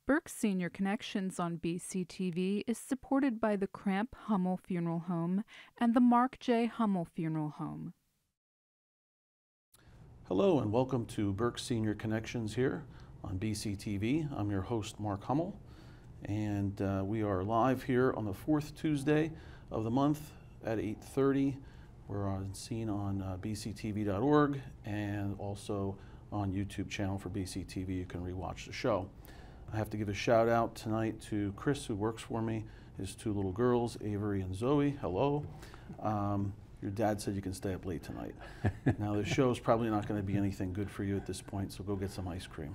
Berks Senior Connections on BCTV is supported by the Cramp Hummel Funeral Home and the Mark J. Hummel Funeral Home. Hello and welcome to Berks Senior Connections here on BCTV. I'm your host, Mark Hummel, and we are live here on the fourth Tuesday of the month at 8:30. We're seen on bctv.org and also on YouTube channel for BCTV. You can rewatch the show. I have to give a shout out tonight to Chris, who works for me, his two little girls, Avery and Zoe. Hello. Your dad said you can stay up late tonight. Now the show is probably not going to be anything good for you at this point, so go get some ice cream.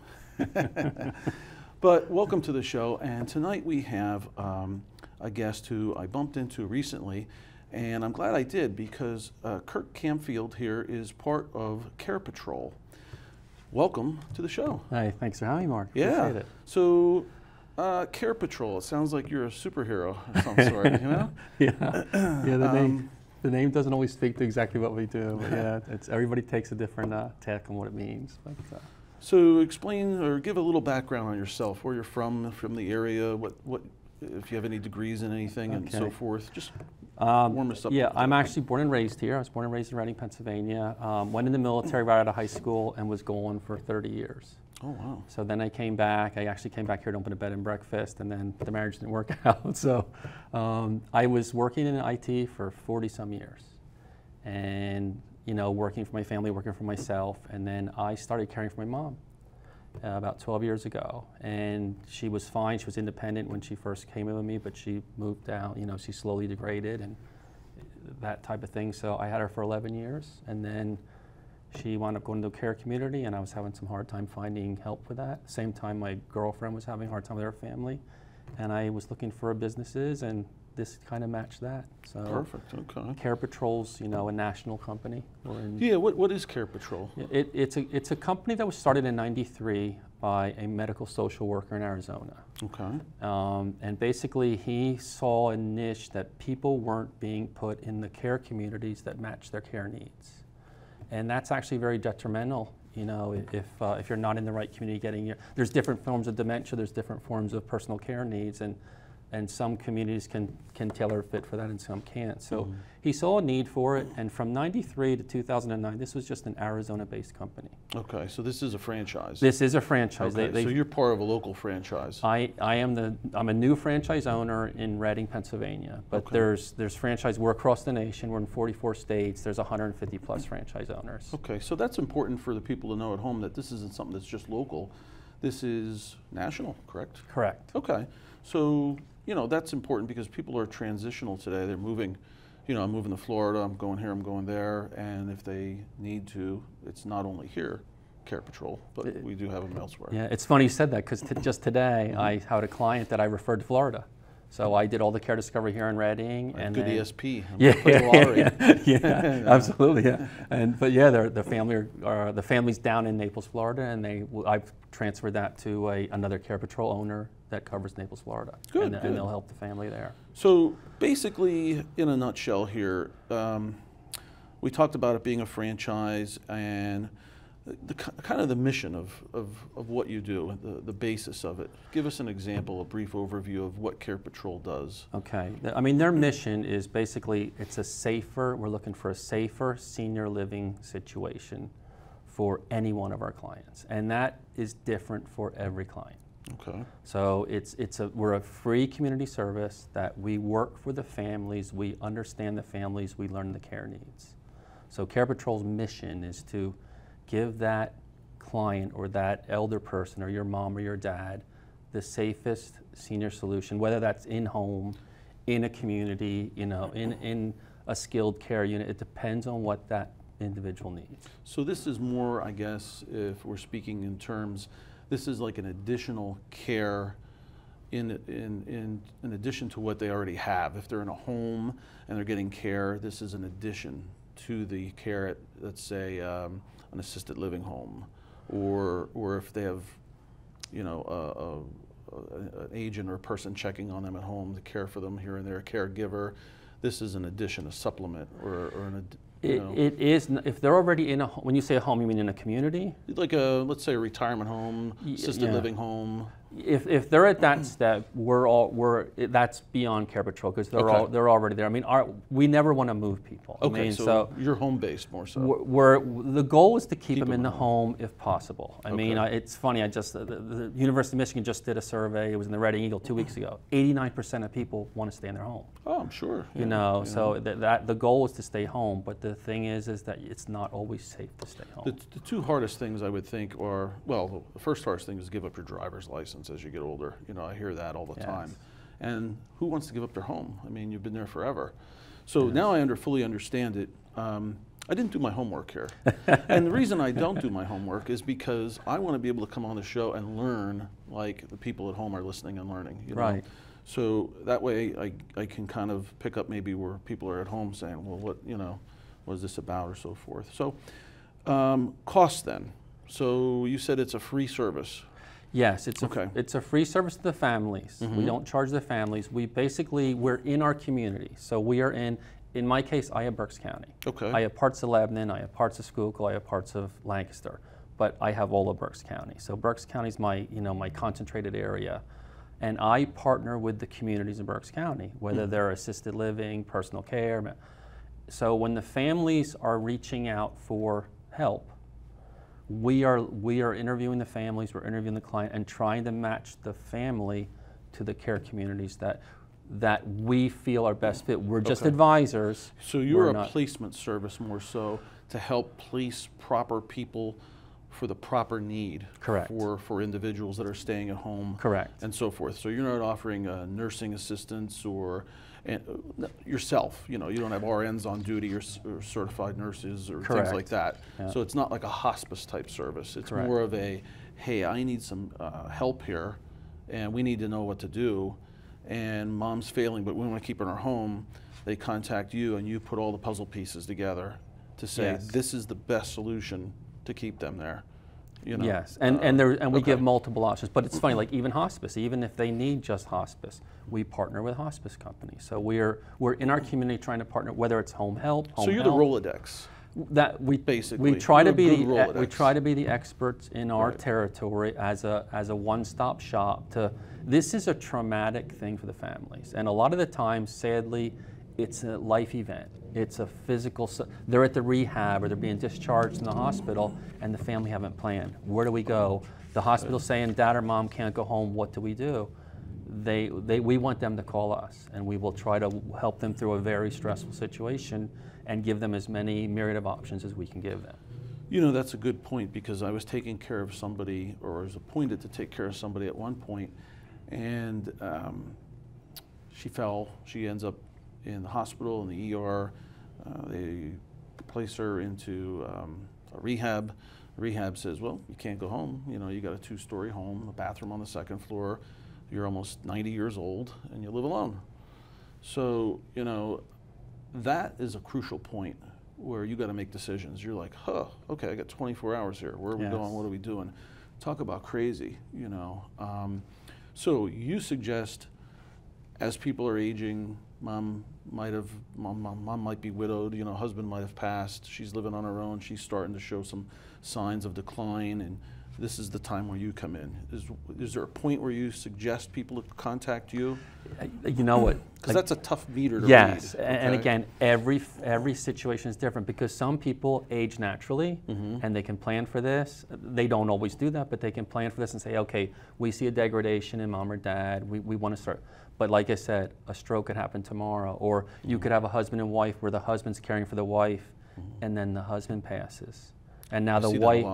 But welcome to the show, and tonight we have a guest who I bumped into recently, and I'm glad I did because Kirk Campfield here is part of Care Patrol. Welcome to the show. Hi, thanks for having me, Mark. Yeah. Appreciate it. So, Care Patrol, it sounds like you're a superhero of some sort, you know? Yeah, the name doesn't always speak to exactly what we do, but yeah, everybody takes a different take on what it means. But, So explain or give a little background on yourself, where you're from the area, what if you have any degrees in anything and so forth. Just warm us up. Yeah, I'm actually born and raised here. I was born and raised in Reading, Pennsylvania. Went in the military right out of high school and was gone for 30 years. Oh, wow. So then I came back. I actually came back here to open a bed and breakfast, and then the marriage didn't work out. So I was working in IT for 40-some years, and working for my family, working for myself, and then I started caring for my mom about 12 years ago. And she was fine. She was independent when she first came in with me, but she moved out. She slowly degraded and that type of thing. So I had her for 11 years, and then she wound up going to a care community, and I was having some hard time finding help with that. Same time, my girlfriend was having a hard time with her family, and I was looking for businesses, and this kind of matched that. So perfect. Okay. Care Patrol's, a national company. Yeah. What is Care Patrol? It's a company that was started in '93 by a medical social worker in Arizona. Okay. And basically, he saw a niche that people weren't being put in the care communities that match their care needs. And that's actually very detrimental, if you're not in the right community there's different forms of dementia, there's different forms of personal care needs, and some communities can tailor fit for that and some can't. So he saw a need for it, and from '93 to 2009, this was just an Arizona-based company. Okay, so this is a franchise. This is a franchise. Okay, so you're part of a local franchise. I'm a new franchise owner in Reading, Pennsylvania, but there's franchise. We're across the nation. We're in 44 states. There's 150 plus franchise owners. Okay, so that's important for the people to know at home that this isn't something that's just local. This is national, correct? Correct. Okay, so that's important because people are transitional today. They're moving. I'm moving to Florida. I'm going here. I'm going there. And if they need to, it's not only here, Care Patrol, but we do have them elsewhere. Yeah, it's funny you said that because just today I had a client that I referred to Florida. So I did all the care discovery here in Reading, and good then, ESP. Yeah, absolutely, yeah. But yeah, the family's down in Naples, Florida, and I've transferred that to another Care Patrol owner that covers Naples, Florida. Good, and they'll help the family there. So basically, in a nutshell here, we talked about it being a franchise and kind of the mission of what you do, the basis of it. Give us an example, a brief overview of what Care Patrol does. Okay, I mean, their mission is basically, we're looking for a safer senior living situation for any one of our clients. And that is different for every client. Okay. So we're a free community service that we work for the families, we understand the families, we learn the care needs. So Care Patrol's mission is to give that client or that elder person or your mom or your dad the safest senior solution, whether that's in home, in a community, in a skilled care unit. It depends on what that individual needs. So this is more, I guess, if we're speaking in terms, this is like an additional care in addition to what they already have. If they're in a home and they're getting care, this is an addition to the care at, let's say, an assisted living home, or if they have, an agent or a person checking on them at home to care for them here and there, a caregiver. This is an addition, a supplement, or an It is, if they're already in when you say a home, you mean in a community? Like let's say a retirement home, assisted living home. If they're at that step, that's beyond Care Patrol because they're already there. I mean, we never want to move people. Okay, I mean, so you're home based more so. The goal is to keep them in the home if possible. I mean, Okay. it's funny. The University of Michigan just did a survey. It was in the Reading Eagle 2 weeks ago. 89% of people want to stay in their home. Oh, I'm sure. You know, so the goal is to stay home. But the thing is that it's not always safe to stay home. The two hardest things I would think are, well, the first hardest thing is give up your driver's license as you get older. You know, I hear that all the time. And who wants to give up their home? I mean, you've been there forever. So now I fully understand it. I didn't do my homework here. And the reason I don't do my homework is because I want to be able to come on the show and learn like the people at home are listening and learning. You know? Right. So that way I can kind of pick up maybe where people are at home saying, well, what is this about or so forth. So costs then. So you said it's a free service. Yes, it's a free service to the families. We don't charge the families. We're in our community. So we are in my case, I have Berks County. Okay. I have parts of Lebanon, I have parts of Schuylkill, I have parts of Lancaster, but I have all of Berks County. So Berks County is my concentrated area. And I partner with the communities in Berks County, whether they're assisted living, personal care. So when the families are reaching out for help, we are interviewing the families, we're interviewing the client, and trying to match the family to the care communities that we feel are best fit. We're just advisors. So you're a placement service more so to help place proper people for the proper need. Correct. For individuals that are staying at home. Correct. And so forth. So you're not offering nursing assistance or yourself. You know, you don't have RNs on duty or certified nurses or things like that. Yeah. So it's not like a hospice type service. It's more of a, hey, I need some help here, and we need to know what to do. And mom's failing, but we want to keep her in our home. They contact you, and you put all the puzzle pieces together to say this is the best solution to keep them there. You know? Yes, and we give multiple options. But it's funny, like even hospice, even if they need just hospice, we partner with hospice companies. So we're in our community trying to partner, whether it's home help. So you're the Rolodex. That we try to be the experts in our territory as a one-stop shop. This is a traumatic thing for the families, and a lot of the times, sadly, it's a life event. It's a physical. They're at the rehab or they're being discharged from the hospital, and the family haven't planned. Where do we go? The hospital's saying dad or mom can't go home. What do? We want them to call us, and we will try to help them through a very stressful situation and give them as many myriad of options as we can give them. You know, that's a good point, because I was taking care of somebody, or was appointed to take care of somebody at one point, and she fell. She ends up in the hospital, in the ER. They place her into a rehab. Rehab says, well, you can't go home. You know, you got a 2-story home, a bathroom on the 2nd floor. You're almost 90 years old, and you live alone. So, you know, that is a crucial point where you got to make decisions. You're like, okay, I got 24 hours here. Where are we going? What are we doing? Talk about crazy, you know. So you suggest, as people are aging, mom might be widowed, you know, husband might have passed, she's living on her own, she's starting to show some signs of decline, and this is the time where you come in. Is there a point where you suggest people to contact you? You know what? Because that's a tough meter to read. Yes, and again, every situation is different, because some people age naturally and they can plan for this. They don't always do that, but they can plan for this and say, okay, we see a degradation in mom or dad, we want to start. But like I said, a stroke could happen tomorrow, or you could have a husband and wife where the husband's caring for the wife and then the husband passes. And now the wife,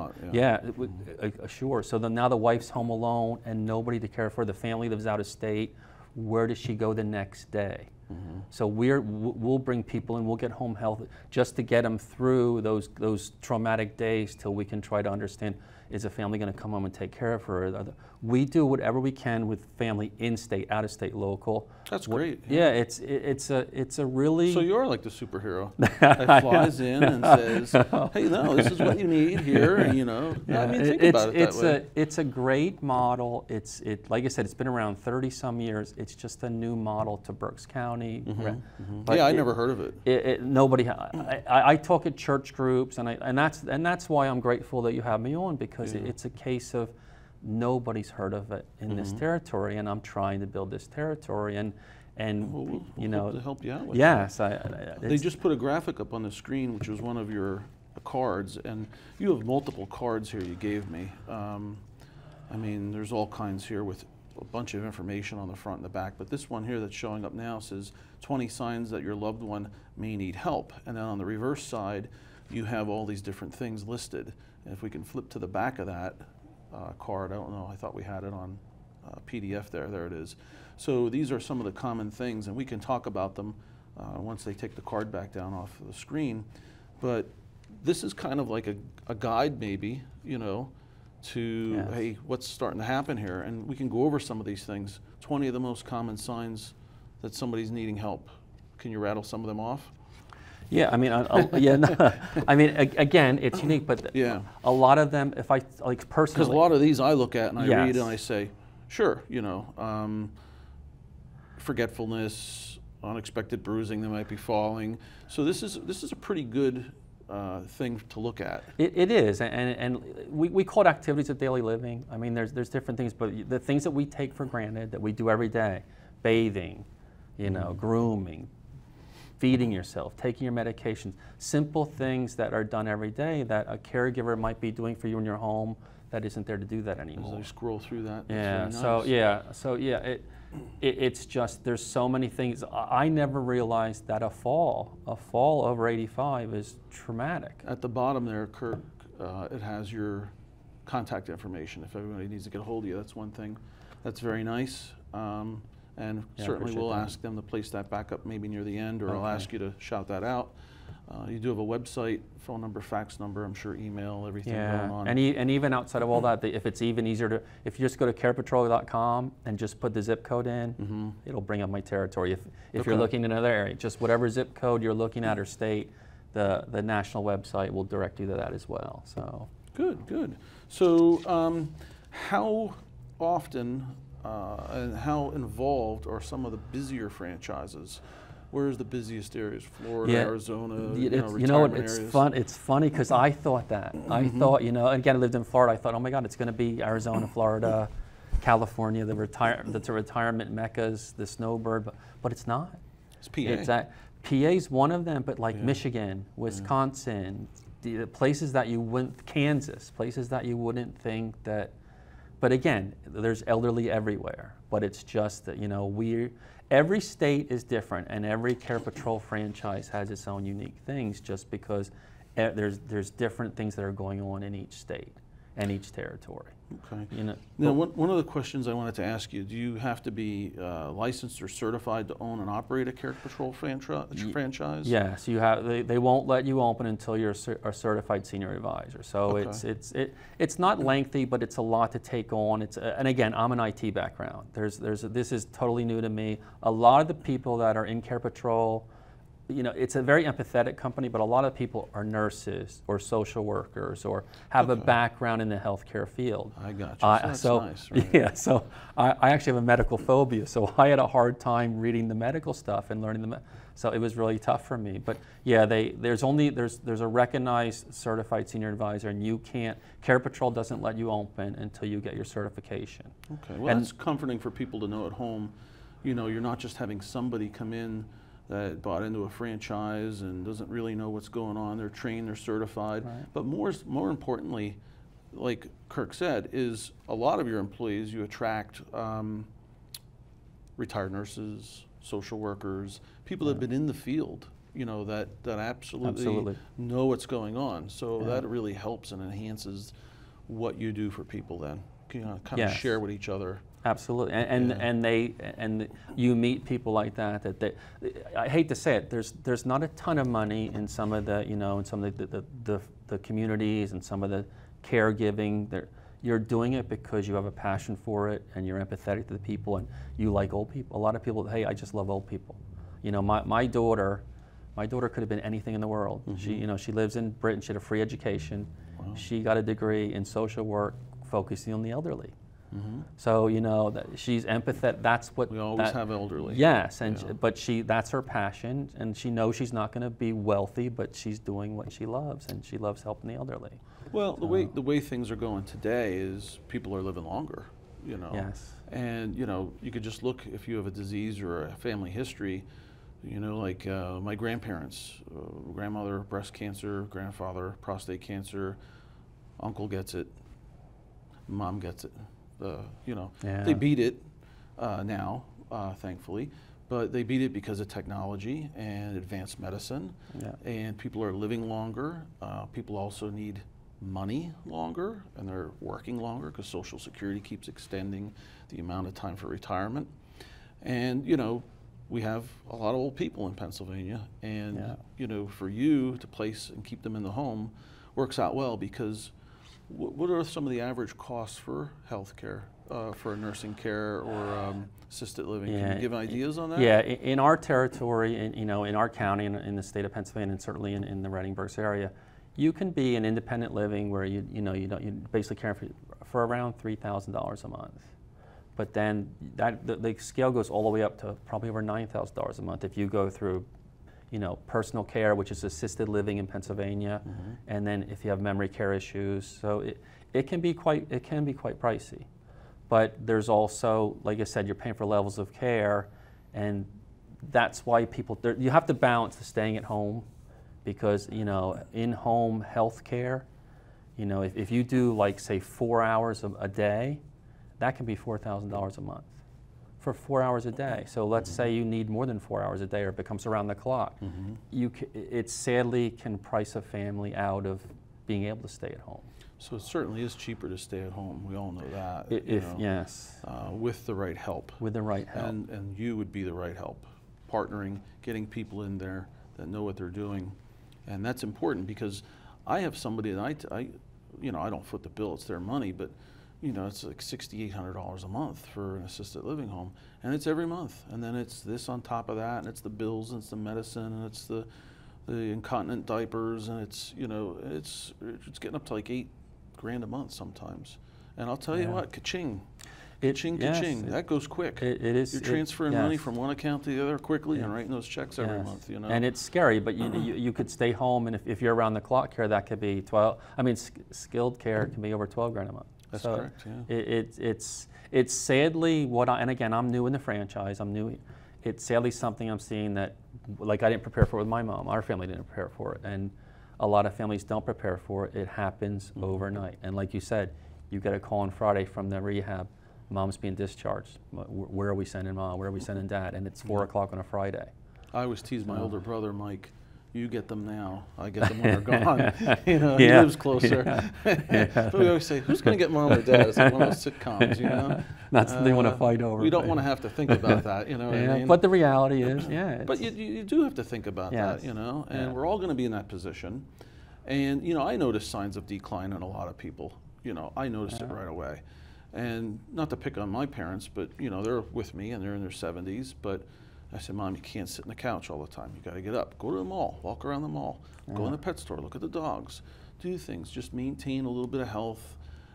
sure. So now the wife's home alone and nobody to care for. The family lives out of state. Where does she go the next day? So we'll bring people in. We'll get home health just to get them through those traumatic days till we can try to understand, is a family going to come home and take care of her? We do whatever we can with family in state, out of state, local. That's great. Yeah, it's a really. So you're like the superhero that flies in and says, "Hey, no, this is what you need here." And, you know, I mean, think about it that way. It's a great model. Like I said, it's been around 30 some years. It's just a new model to Berks County. Yeah, I never heard of it. Nobody. I talk at church groups, and that's why I'm grateful that you have me on, because it's a case of nobody's heard of it in this territory, and I'm trying to build this territory, and We'll you know, hope to help you out with yes, They just put a graphic up on the screen, which was one of your cards, and you have multiple cards here you gave me. I mean, there's all kinds here with a bunch of information on the front and the back, but this one here that's showing up now says 20 signs that your loved one may need help. And then on the reverse side, you have all these different things listed. And if we can flip to the back of that card, I don't know, I thought we had it on PDF there. There it is. So these are some of the common things, and we can talk about them once they take the card back down off the screen. But this is kind of like a guide, maybe, you know, to, yes. hey, what's starting to happen here? And we can go over some of these things. 20 of the most common signs that somebody's needing help. Can you rattle some of them off? Yeah, I mean, yeah, no, I mean, again, it's unique, but yeah. A lot of them, if I, like personally. Because a lot of these I look at and I yes. read and I say, sure, you know, forgetfulness, unexpected bruising, they might be falling. So this is a pretty good thing to look at. It is, and we call it activities of daily living. I mean, there's different things, but the things that we take for granted that we do every day, bathing, you know, grooming, feeding yourself, taking your medications, simple things that are done every day that a caregiver might be doing for you in your home that isn't there to do that anymore. As I scroll through that, yeah. that's So very nice. yeah, it's just there's so many things. I never realized that a fall over 85 is traumatic. At the bottom there, Kirk, it has your contact information. If everybody needs to get a hold of you, that's one thing. That's very nice. And Yeah, certainly we'll that. ask them to place that back up maybe near the end, or I'll Okay. ask you to shout that out. You do have a website, phone number, fax number, I'm sure email, everything going on. And even outside of all that, if it's even easier to, if you just go to carepatrol.com and just put the zip code in, it'll bring up my territory. If you're Okay. looking in another area, just whatever zip code you're looking at or state, the national website will direct you to that as well. So Good, good. So how often and how involved are some of the busier franchises? Where's the busiest areas? Florida, yeah, Arizona, you know what? retirement It's areas? fun. It's funny because I thought that. I thought, you know, again, I lived in Florida. I thought, oh my God, it's going to be Arizona, Florida, California, the retirement meccas, the snowbird, but it's not. It's PA. It's that PA's one of them, but like Yeah. Michigan, Wisconsin, the places that you wouldn't, Kansas, places that you wouldn't think that. But again, there's elderly everywhere. But it's just that, you know, every state is different, and every Care Patrol franchise has its own unique things, just because there's different things that are going on in each state and each territory. Okay. You know, Now, one of the questions I wanted to ask you, do you have to be licensed or certified to own and operate a Care Patrol franchise? Yes, you have. They won't let you open until you're a certified senior advisor. So Okay. it's not lengthy, but it's a lot to take on. And again, I'm an IT background. This is totally new to me. A lot of the people that are in Care Patrol, you know, it's a very empathetic company, but a lot of people are nurses or social workers or have a Okay. background in the healthcare field. I got you. So that's nice, right? Yeah, so I actually have a medical phobia, so I had a hard time reading the medical stuff and learning so it was really tough for me. But yeah, there's a recognized certified senior advisor, and you can't, Care Patrol doesn't let you open until you get your certification. Okay, well, that's comforting for people to know at home. You know, you're not just having somebody come in that bought into a franchise and doesn't really know what's going on. They're trained, they're certified. Right. But more importantly, like Kirk said, is a lot of your employees, you attract retired nurses, social workers, people that have been in the field, you know, that absolutely know what's going on. So that really helps and enhances what you do for people then. You know, kind of share with each other. Absolutely, and you meet people like that. I hate to say it, there's not a ton of money in some of the, you know, in some of the communities and some of the caregiving. You're doing it because you have a passion for it and you're empathetic to the people and you like old people. A lot of people, hey, I just love old people. You know, my daughter could have been anything in the world. She lives in Britain. She had a free education. Wow. She got a degree in social work, focusing on the elderly. So, you know, that she's empathetic. That's what We always have elderly. Yes, and Yeah. but that's her passion, and she knows she's not going to be wealthy, but she's doing what she loves, and she loves helping the elderly. Well, the way things are going today is people are living longer, you know. Yes. And you know, you could just look if you have a disease or a family history. You know, like my grandparents, grandmother breast cancer, grandfather prostate cancer, uncle gets it, mom gets it. You know, Yeah. they beat it now, thankfully, but they beat it because of technology and advanced medicine. Yeah. And people are living longer. People also need money longer, and they're working longer because Social Security keeps extending the amount of time for retirement. And you know, we have a lot of old people in Pennsylvania, and Yeah. you know, for you to place and keep them in the home works out well, because what are some of the average costs for health care, for nursing care or assisted living? Can you give ideas on that? Yeah, in our territory, you know, in our county, in the state of Pennsylvania, and certainly in the Reading Berks area, you can be in independent living where you basically care for around $3,000 a month. But then the scale goes all the way up to probably over $9,000 a month if you go through, you know, personal care, which is assisted living in Pennsylvania, and then if you have memory care issues, so it can be quite pricey. But there's also, like I said, you're paying for levels of care, and that's why you have to balance the staying at home, because you know, in-home health care, you know, if you do like say 4 hours a day, that can be $4,000 a month for 4 hours a day. So let's say you need more than 4 hours a day, or it becomes around the clock. It sadly can price a family out of being able to stay at home. So it certainly is cheaper to stay at home. We all know that. Yes. With the right help. With the right help. And you would be the right help. Partnering, getting people in there that know what they're doing. And that's important, because I have somebody that I don't foot the bill, it's their money, but you know, it's like $6,800 a month for an assisted living home, and it's every month. And then it's this on top of that, and it's the bills, and it's the medicine, and it's the incontinent diapers, and it's, you know, it's getting up to like $8,000 a month sometimes. And I'll tell you what, ka-ching. Ka-ching, ka-ching. That goes quick. It is. You're transferring money from one account to the other quickly and writing those checks every month, you know. And it's scary, but you could stay home, and if you're around the clock care, that could be 12. I mean, skilled care can be over $12,000 a month. That's so correct, yeah. It's sadly and again, I'm new in the franchise, it's sadly something I'm seeing that, like, I didn't prepare for it with my mom, our family didn't prepare for it, and a lot of families don't prepare for it. It happens overnight, and like you said, you get a call on Friday from the rehab, mom's being discharged, where are we sending mom, where are we sending dad, and it's 4 o'clock on a Friday. I always tease my older brother, Mike, you get them now, I get them when they're gone. You know, he lives closer. But we always say, who's going to get mom or dad? It's like one of those sitcoms, you know. That's what they want to fight over. We don't want to have to think about that, you know what I mean? But the reality is, But you do have to think about that, you know, and we're all going to be in that position. And, you know, I noticed signs of decline in a lot of people. You know, I noticed it right away. And not to pick on my parents, but, you know, they're with me and they're in their 70s, but I said, Mom, you can't sit on the couch all the time. You got to get up, go to the mall, walk around the mall, go in the pet store, look at the dogs, do things, just maintain a little bit of health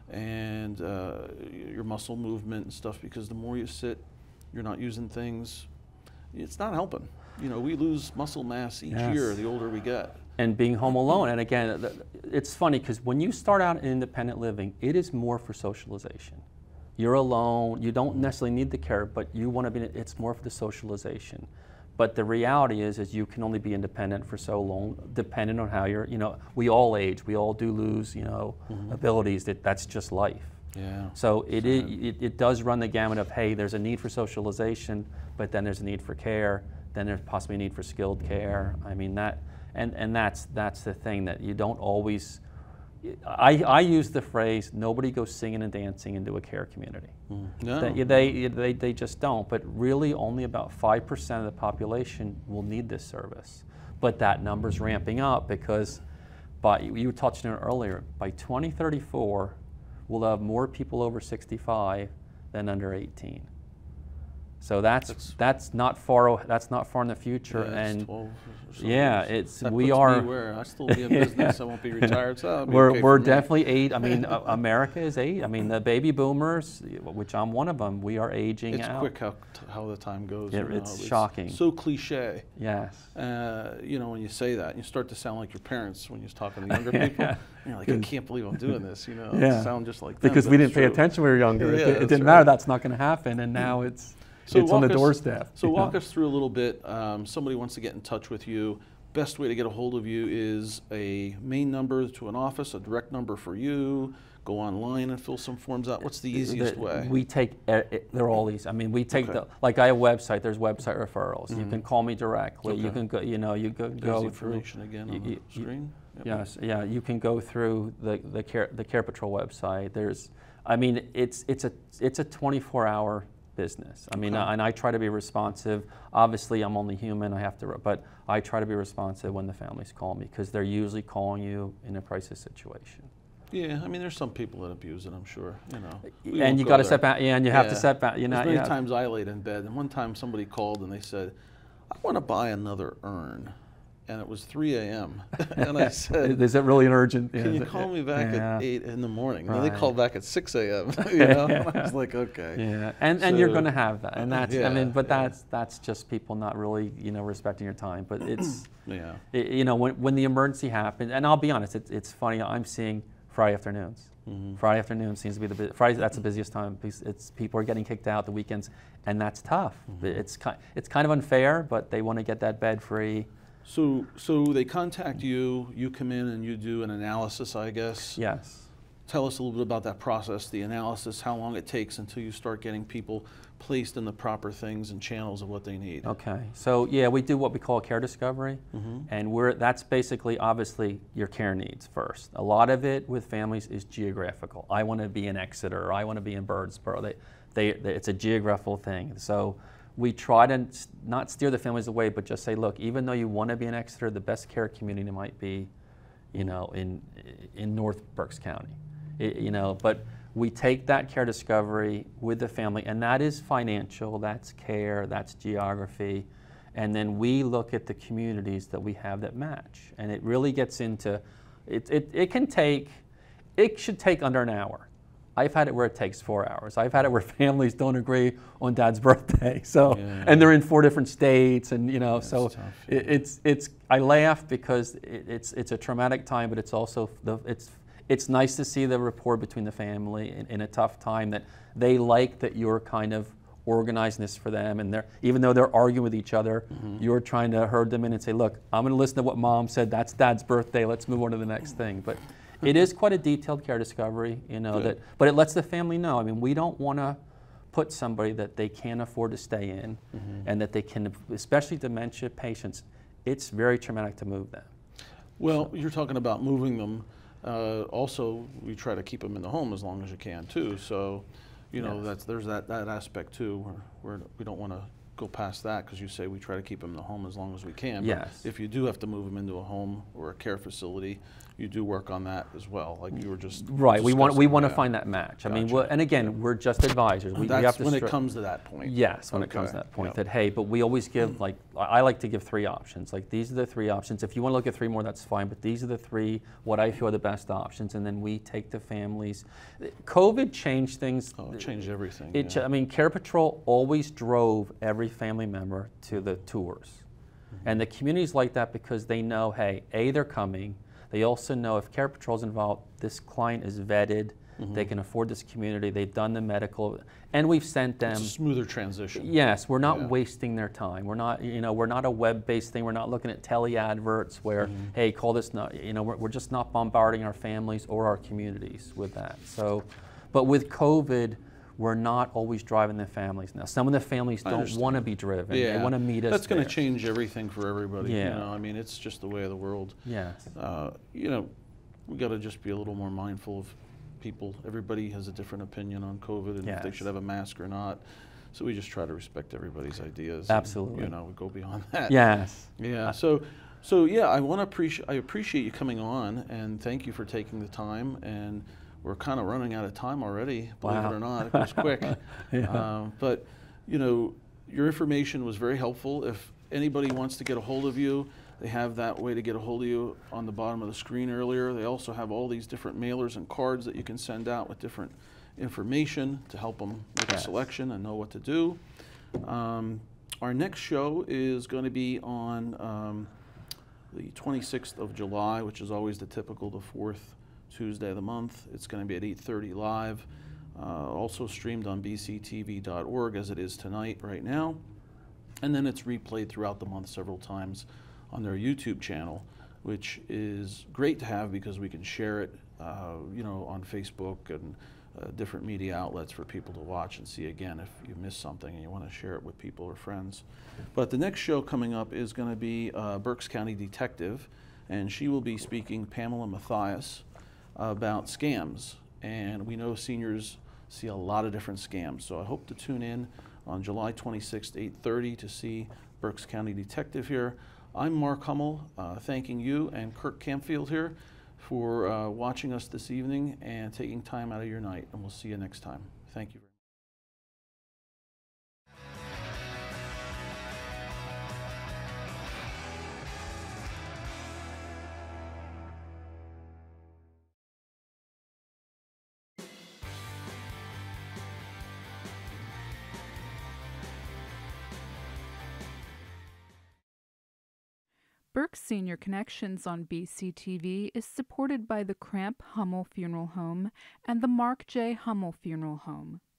and your muscle movement and stuff, because the more you sit, you're not using things, it's not helping. You know, we lose muscle mass each year the older we get. And being home alone, and again, it's funny because when you start out in independent living, it is more for socialization. You're alone, you don't necessarily need the care, but you want to be, it's more for the socialization. But the reality is you can only be independent for so long, depending on how you're, you know, we all age, we all do lose, you know, abilities, that's just life. Yeah. So it does run the gamut of, hey, there's a need for socialization, but then there's a need for care, then there's possibly a need for skilled care. I mean, and that's the thing, that you don't always, I use the phrase, nobody goes singing and dancing into a care community. No. They just don't, but really only about 5% of the population will need this service. But that number's ramping up because, you touched on it earlier, by 2034, we'll have more people over 65 than under 18. So that's not far in the future, Yeah, and 12 or so yeah, years. it's That we puts are. me where I still be in business. I won't be retired, so that'll be We're okay for me. definitely I mean, America is I mean, the baby boomers, which I'm one of them, we are aging It's out. quick how the time goes. Yeah, you know? it's shocking. So cliche. Yes. You know, when you say that, you start to sound like your parents when you're talking to younger people. And you're like, I can't believe I'm doing this. You know, Yeah. I sound just like them, Because but we it's didn't pay true. attention when we were younger. Yeah, it that's didn't right. matter. That's not going to happen, and now it's on the doorstep. So you walk know? us through a little bit. Somebody wants to get in touch with you. Best way to get a hold of you is a main number to an office, a direct number for you. Go online and fill some forms out. What's the easiest way? We take, they're all easy. I mean, we take Okay. like I have a website, there's website referrals. You can call me directly. Okay. You can go, you know, you can There's go the through. information again on the screen. Yep. Yes, yeah, you can go through the Care Patrol website. There's, I mean, it's a 24-hour business. I mean, Okay. and I try to be responsive. Obviously, I'm only human. I have to, but I try to be responsive when the families call me because they're usually calling you in a crisis situation. Yeah, I mean, there's some people that abuse it, I'm sure. You know, we And won't you go got to there. set back. Yeah, and you have to Yeah. set back. You know, There's many yeah. times I laid in bed, and one time somebody called and they said, I want to buy another urn. And it was 3 a.m. And I said, Is it really an urgent? can you call me back Yeah. at 8 in the morning? And then they Right. called back at 6 a.m. You know, and I was like, okay. Yeah, and you're So- going to have that, and that's I Yeah, mean, but yeah. that's just people not really respecting your time. But it's Yeah. when the emergency happens, and I'll be honest, it's funny. I'm seeing Friday afternoons. Mm-hmm. Friday afternoon seems to be Friday. That's the busiest time because it's people are getting kicked out the weekends, and that's tough. Mm-hmm. It's kind of unfair, but they want to get that bed free. So they contact you, you come in and you do an analysis, I guess. Yes. Tell us a little bit about that process, the analysis, how long it takes until you start getting people placed in the proper things and channels of what they need. Okay, so yeah, we do what we call care discovery, and that's basically, obviously, your care needs first. A lot of it with families is geographical. I want to be in Exeter, or I want to be in Birdsboro. It's a geographical thing. So we try to not steer the families away, but just say, look, even though you want to be in Exeter, the best care community might be, in North Berks County. But we take that care discovery with the family, and that is financial, that's care, that's geography, and then we look at the communities that we have that match. And it really gets into, it should take under an hour. I've had it where it takes 4 hours. I've had it where families don't agree on Dad's birthday, so Yeah. and they're in 4 different states, and so tough. it's. I laugh because it's a traumatic time, but it's also it's nice to see the rapport between the family in a tough time, that they like that you're kind of organizing this for them, and even though they're arguing with each other, you're trying to herd them in and say, look, I'm going to listen to what Mom said. That's Dad's birthday. Let's move on to the next thing. But it is quite a detailed care discovery, Good. but it lets the family know. I mean, we don't want to put somebody that they can't afford to stay in, and that they can, especially dementia patients, it's very traumatic to move them. Well, you're talking about moving them. Also, we try to keep them in the home as long as you can too. So, Yes. there's that aspect too, where we don't want to go past that, because you say we try to keep them in the home as long as we can. But Yes. if you do have to move them into a home or a care facility, you do work on that as well, like you were just Right. We want discussing. to Yeah. find that match. I mean, Gotcha. and again, we're just advisors. We That's have to when it comes to that point. Yes, when it comes to Okay. that point, Yep. that hey, but we always give, like, I like to give 3 options. Like, these are the 3 options. If you want to look at 3 more, that's fine, but these are the 3 what I feel are the best options, and then we take the families. COVID changed things. Oh, it changed everything. I mean, Care Patrol always drove every family member to the tours. And the communities like that because they know, hey, A, they're coming. They also know if Care Patrol's involved, this client is vetted, they can afford this community, they've done the medical, and we've sent them. It's a smoother transition. Yes, we're not Yeah. wasting their time. We're not, we're not a web-based thing. We're not looking at tele adverts where, hey, call this. We're just not bombarding our families or our communities with that. So, but with COVID, we're not always driving the families now. Some of the families I don't understand. want to be driven. Yeah. They want to meet us. That's going to there. change everything for everybody. Yeah. I mean, it's just the way of the world. Yes. We got to just be a little more mindful of people. Everybody has a different opinion on COVID and if they Yes. should have a mask or not. So we just try to respect everybody's ideas. Absolutely. And, we go beyond that. Yes. Yeah. So yeah, I appreciate you coming on, and thank you for taking the time. And we're kind of running out of time already, believe Wow. it or not. It goes quick. Yeah. But your information was very helpful. If anybody wants to get a hold of you, they have that way to get a hold of you on the bottom of the screen earlier. They also have all these different mailers and cards that you can send out with different information to help them make a selection and know what to do. Our next show is going to be on the 26th of July, which is always the typical, the fourth Tuesday of the month. It's going to be at 8:30 live. Also streamed on bctv.org as it is tonight right now. And then it's replayed throughout the month several times on their YouTube channel, which is great to have because we can share it on Facebook and different media outlets for people to watch and see again if you missed something and you want to share it with people or friends. But the next show coming up is going to be Berks County Detective, and she will be speaking, Pamela Mathias, about scams. And we know seniors see a lot of different scams, so I hope to tune in on July 26th, 8:30 to see Berks County Detective here. I'm Mark Hummel, thanking you and Kirk Campfield here for watching us this evening and taking time out of your night, and we'll see you next time. Thank you very much. Berks Senior Connections on BCTV is supported by the Hummel Funeral Home and the Mark J. Hummel Funeral Home.